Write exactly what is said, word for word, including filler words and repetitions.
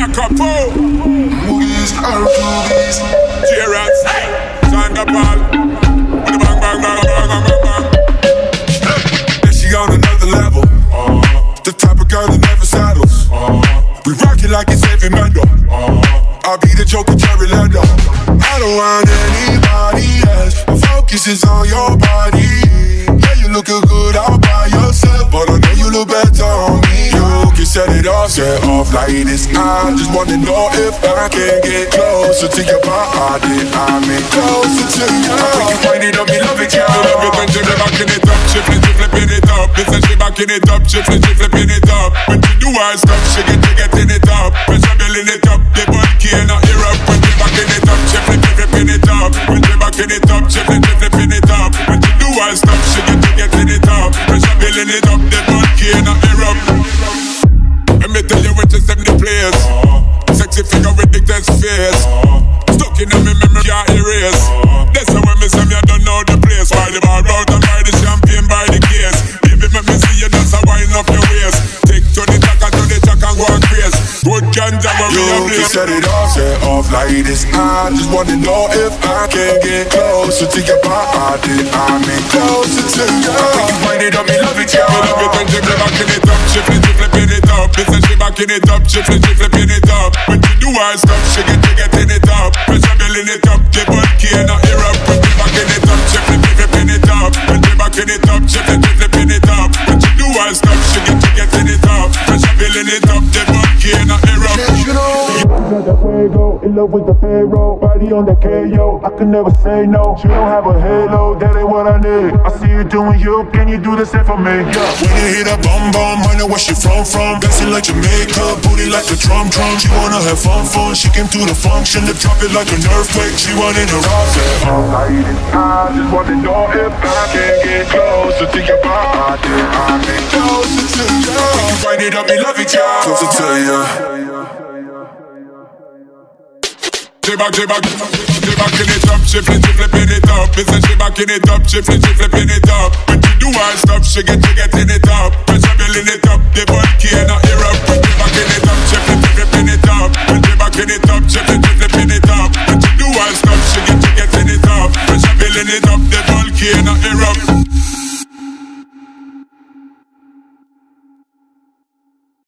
Capo, Movies, movies. J-Rats, Sandra Paul, with the bang bang bang bang bang bang bang. Then she on another level. Uh, the type of girl that never settles. Uh, we rock it like it's heavy metal. Uh, I'll be the Joker, Jerry Lando. I don't want anybody else. My focus is on your body. Yeah, you look good all by yourself, but I know you look better on me. You can set it off, set off like this. I just wanna know if I can get closer to your body. I'm in closer to you. When you wind it up, me love it, yeah. I love it when she backing it up, she flip, she flipping it up. It's a she backing it up, she flip, she flipping it up. When she do her stuff, she get to getting it up. When she building it up, the bulky and her ear up. When she backing it up, she flip, she flipping it up. When she backing it up, she flip, she flipping it up. When she do her stuff, she get to getting it up. When she building it up, the bulky and her ear up. Let me tell you what you send the players. Sexy figure with the test face. Stuck in my memory, can't erase. That's how when me say me I don't know the place. Buy the bar out and buy the champagne, buy the case. Baby, make me see you dance and wind up your waist. Take to the track and to the track and go and craze. Good ganja when we a place. You can set it off, set off like this. I just wanna know if I can get closer to your body. I'm in closer to you. When you wind it up, me love it, yeah. Me love it when she backing it up, she flip, she flipping it up. Me say she backing it up, she flip, she flipping it up. When she do her stuff, she get to getting it up. When she building it up, the bulky and her ear up. When she backing it up, she flip, she flipping it up. When she backing it up, she flip, she flipping it up. When she do her stuff, she get to getting it up. When she building it up, the bulky and her ear up. You know, got the fuego, in love with the payroll. Body on the K O, I can never say no. She don't have a halo, that ain't what I need. I see you doing you, can you do the same for me? Yeah. when you hit a bum bum, I know where she from from. Dancing like Jamaica, booty like the drum drum. She wanna have fun fun, she came to the function to drop it like an earthquake. She wanted to rock it. I just want to know if I can get closer to your body. I'm in Closer to you. When you wind it up, me love it, yeah. Closer to you. She back, she back, she backing it up, she flip, she flipping it up. Me say she backing it up, she flip, she flipping it up. When she do her stuff, she get to getting it up. When she building it up, the bulky and her ear up. When she backing it up, she flip, she flipping it up. When she backing it up, she flip, she flipping it up. When she do her stuff, she get to getting it up. When she building it up, the bulky and her ear up.